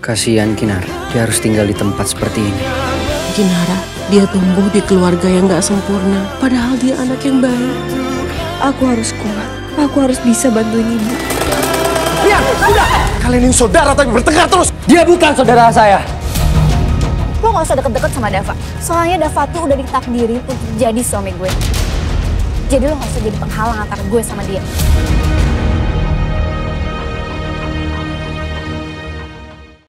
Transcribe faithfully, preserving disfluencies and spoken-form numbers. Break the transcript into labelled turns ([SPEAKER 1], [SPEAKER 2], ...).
[SPEAKER 1] Kasihan Kinara, dia harus tinggal di tempat seperti ini.
[SPEAKER 2] Kinara, dia tumbuh di keluarga yang gak sempurna, padahal dia anak yang baik.
[SPEAKER 3] Aku harus kuat, aku harus bisa bantuin ibu.
[SPEAKER 4] Lihat, udah! Kalian ini saudara tapi bertengkar terus!
[SPEAKER 1] Dia bukan saudara saya!
[SPEAKER 5] Lo gak usah deket-deket sama Dava. Soalnya Dava tuh udah ditakdirin untuk jadi suami gue. Jadi lo gak usah jadi penghalang antara gue sama dia.